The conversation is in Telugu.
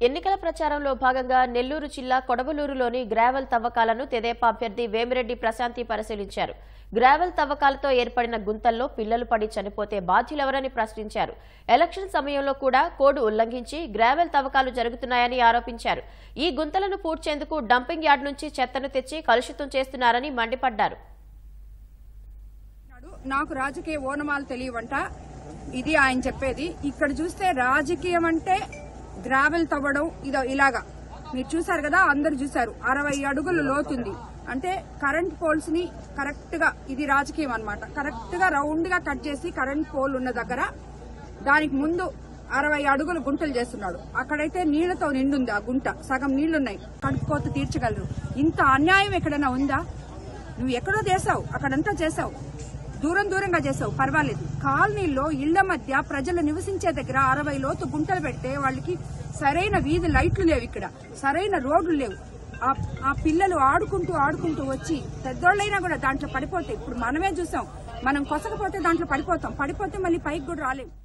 ఎన్నికల ప్రచారంలో భాగంగా నెల్లూరు జిల్లా కొడవలూరులోని గ్రావెల్ తవ్వకాలను తెదేపా అభ్యర్థి వేమిరెడ్డి ప్రశాంతి పరిశీలించారు. గ్రావెల్ తవ్వకాలతో ఏర్పడిన గుంతల్లో పిల్లలు పడి చనిపోతే బాధ్యులెవరని ప్రశ్నించారు. ఎలక్షన్ సమయంలో కూడా కోడ్ ఉల్లంఘించి గ్రావెల్ తవ్వకాలు జరుగుతున్నాయని ఆరోపించారు. ఈ గుంతలను పూడ్చేందుకు డంపింగ్ యార్డ్ నుంచి చెత్తను తెచ్చి కలుషితం చేస్తున్నారని మండిపడ్డారు. నాకు రాజకీయ ఓనమాలు తెలియవంట, ఇది ఆయన చెప్పేది. ఇక్కడ చూస్తే రాజకీయం అంటే గ్రావెల్ తవ్వడం ఇలాగా మీరు చూసారు కదా, అందరు చూసారు. 60 అడుగులు లోతుంది అంటే కరెంట్ పోల్స్ ని కరెక్ట్ గా, ఇది రాజకీయం అన్నమాట. కరెక్ట్ గా రౌండ్ గా కట్ చేసి కరెంట్ పోల్ ఉన్న దగ్గర దానికి ముందు 60 అడుగులు గుంటలు చేస్తున్నాడు. అక్కడైతే నీళ్లతో నిండుంది ఆ గుంట, సగం నీళ్లున్నాయి, కడుపుకోత తీర్చగలరు. ఇంత అన్యాయం ఎక్కడైనా ఉందా? నువ్వు ఎక్కడో చేసావు, అక్కడంతా చేసావు, దూరంగా చేసావు, పర్వాలేదు. కాలనీల్లో ఇళ్ల మధ్య ప్రజలు నివసించే దగ్గర 60 లోతు గుంటలు పెడితే వాళ్ళకి సరైన వీధి లైట్లు లేవు, ఇక్కడ సరైన రోడ్లు లేవు. ఆ పిల్లలు ఆడుకుంటూ వచ్చి పెద్దోళ్ళైనా కూడా దాంట్లో పడిపోతే, ఇప్పుడు మనమే చూసాం, మనం కొసకపోతే దాంట్లో పడిపోతాం, పడిపోతే మళ్ళీ పైకి కూడా రాలేము.